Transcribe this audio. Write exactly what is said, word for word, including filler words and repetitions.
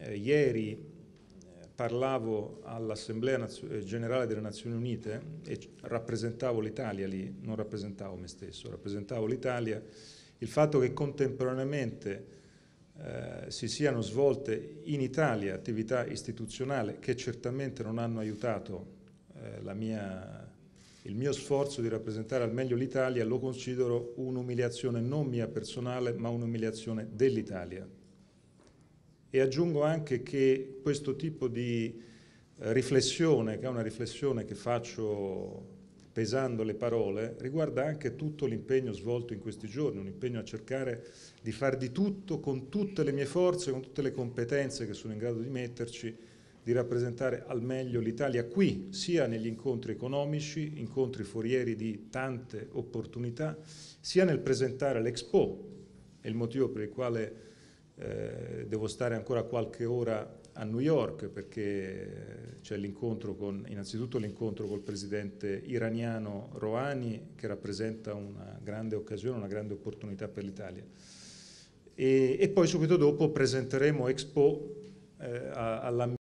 eh, ieri eh, parlavo all'Assemblea Naz- Generale delle Nazioni Unite e rappresentavo l'Italia lì, non rappresentavo me stesso, rappresentavo l'Italia, il fatto che contemporaneamente eh, si siano svolte in Italia attività istituzionali che certamente non hanno aiutato eh, la mia il mio sforzo di rappresentare al meglio l'Italia, lo considero un'umiliazione non mia personale, ma un'umiliazione dell'Italia. E aggiungo anche che questo tipo di eh, riflessione, che è una riflessione che faccio pesando le parole, riguarda anche tutto l'impegno svolto in questi giorni, un impegno a cercare di far di tutto, con tutte le mie forze, con tutte le competenze che sono in grado di metterci, di rappresentare al meglio l'Italia qui, sia negli incontri economici, incontri forieri di tante opportunità, sia nel presentare l'Expo, è il motivo per il quale eh, devo stare ancora qualche ora a New York, perché c'è l'incontro con, innanzitutto l'incontro col presidente iraniano Rouhani, che rappresenta una grande occasione, una grande opportunità per l'Italia. E, e poi subito dopo presenteremo Expo eh, alla